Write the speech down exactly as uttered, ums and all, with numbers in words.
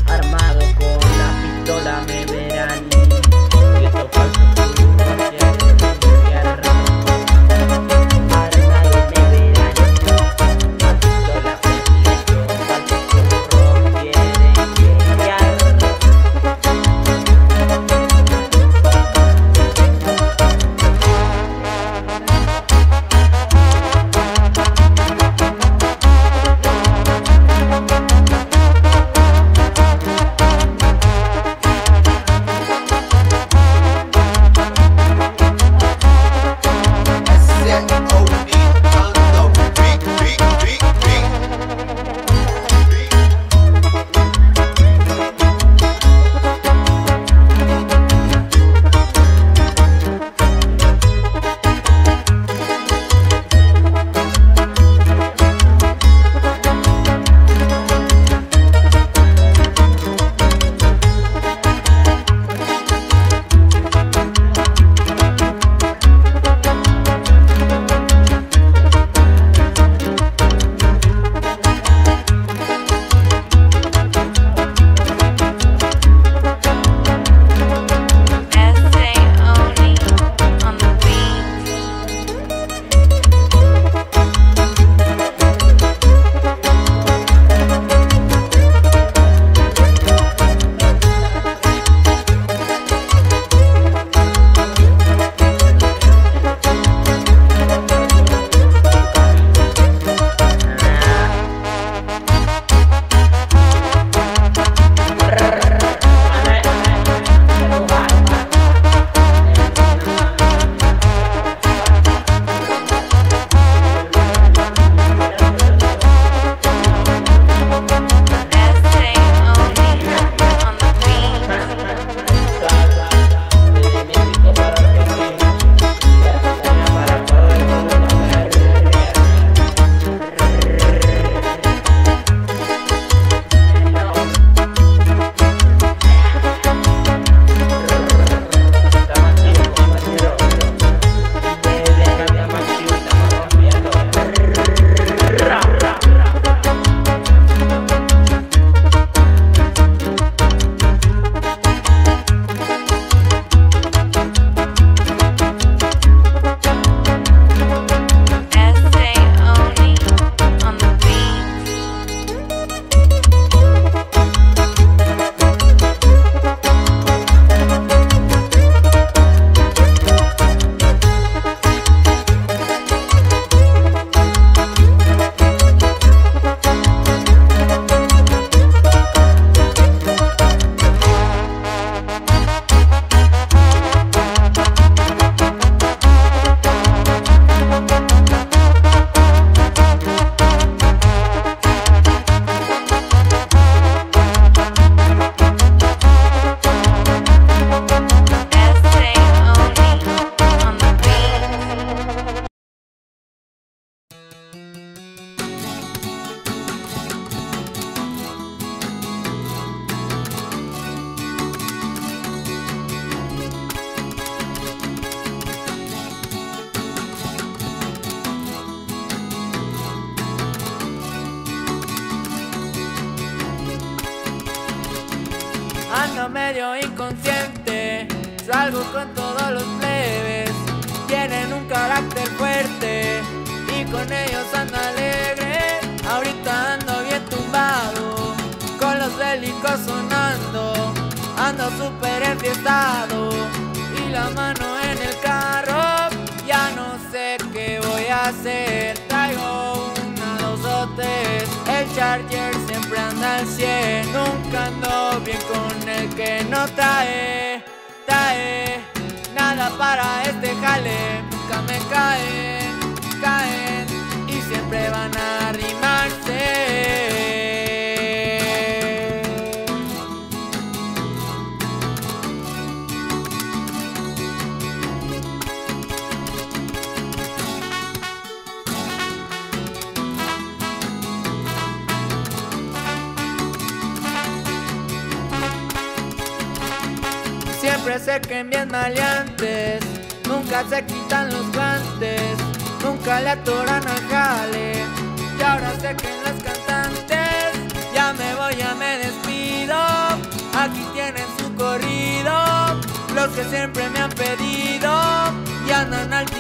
armado con la pistola me verán. Y estos falsos no quieren pelear. Armado me verán. La pistola con estos falsos no quieren pelear. Ando medio inconsciente, salgo con todos los plebes. Tienen un carácter fuerte y con ellos ando alegre. Ahorita ando bien tumbado, con los bélicos sonando. Ando súper enfiestado y la mano en el carro. Ya no sé qué voy a hacer, traigo una, dos o tres. El Charger siempre anda al cien, nunca ando bien con el que no trae, trae nada para este jale. Nunca me caen, caen y siempre van a arrimarse. Siempre se creen bien maleantes, nunca se quitan los guantes, nunca le atoran al jale. Y ahora sé que los cantantes, ya me voy, ya me despido. corrido, los que siempre me han pedido y andan al